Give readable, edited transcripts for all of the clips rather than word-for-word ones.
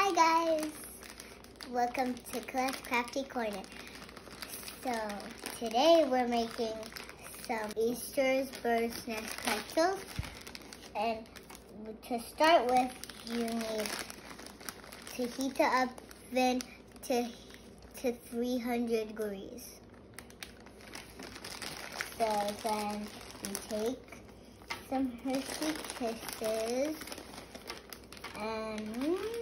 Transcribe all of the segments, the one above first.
Hi guys, welcome to Colette's Crafty Corner. So today we're making some Easter's bird's nest pretzels, and to start with you need to heat the oven to 300 degrees. So then you take some Hershey Kisses and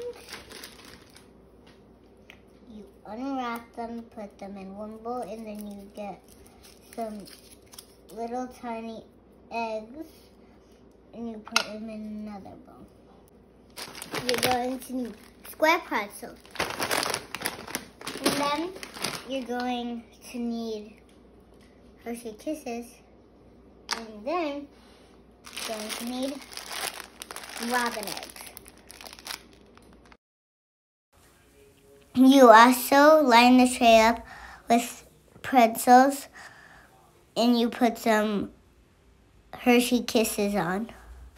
you unwrap them, put them in one bowl, and then you get some little tiny eggs and you put them in another bowl. You're going to need square pretzels. And then you're going to need Hershey Kisses. And then you're going to need robin eggs. You also line the tray up with pretzels and you put some Hershey Kisses on.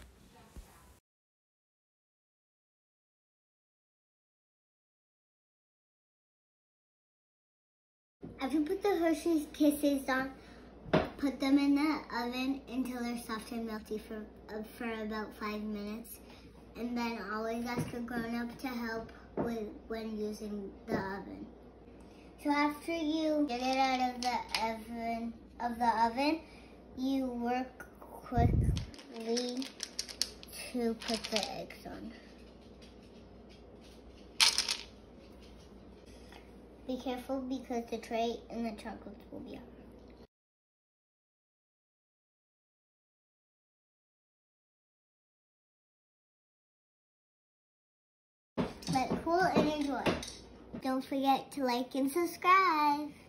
After you put the Hershey Kisses on, put them in the oven until they're soft and melty for about 5 minutes. And then always ask a grown-up to help when using the oven. So after you get it out of the oven, you work quickly to put the eggs on. Be careful because the tray and the chocolates will be on. Let it cool and enjoy. Don't forget to like and subscribe.